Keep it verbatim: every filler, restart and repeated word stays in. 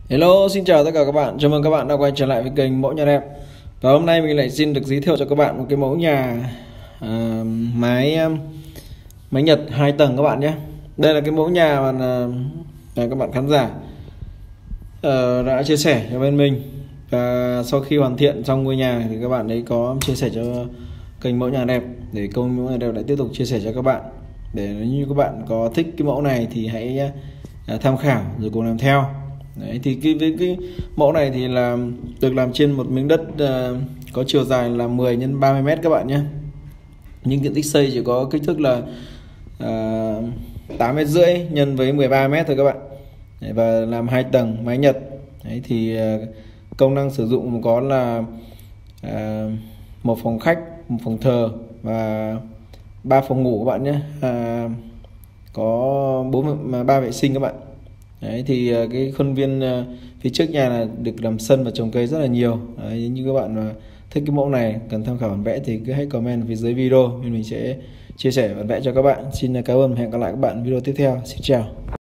Hello, xin chào tất cả các bạn. Chào mừng các bạn đã quay trở lại với kênh Mẫu Nhà Đẹp. Và hôm nay mình lại xin được giới thiệu cho các bạn một cái mẫu nhà uh, mái um, mái Nhật hai tầng các bạn nhé. Đây là cái mẫu nhà mà uh, các bạn khán giả uh, đã chia sẻ cho bên mình. Và sau khi hoàn thiện xong ngôi nhà thì các bạn ấy có chia sẻ cho kênh Mẫu Nhà Đẹp để kênh Mẫu Nhà Đẹp lại tiếp tục chia sẻ cho các bạn. Để nếu như các bạn có thích cái mẫu này thì hãy uh, tham khảo rồi cùng làm theo. Đấy, thì cái, cái, cái mẫu này thì là được làm trên một miếng đất uh, có chiều dài là mười nhân ba mươi mét các bạn nhé. Nhưng diện tích xây chỉ có kích thước là uh, tám mét rưỡi nhân với mười ba mét thôi các bạn. Đấy, và làm hai tầng mái Nhật. Đấy, thì uh, công năng sử dụng có là uh, một phòng khách, một phòng thờ và ba phòng ngủ các bạn nhé. Uh, có bốn ba vệ sinh các bạn. Đấy, thì cái khuôn viên uh, phía trước nhà là được làm sân và trồng cây rất là nhiều. Đấy, như các bạn mà thích cái mẫu này cần tham khảo bản vẽ thì cứ hãy comment phía dưới video nên mình sẽ chia sẻ bản vẽ cho các bạn. Xin cảm ơn và hẹn gặp lại các bạn video tiếp theo. Xin chào.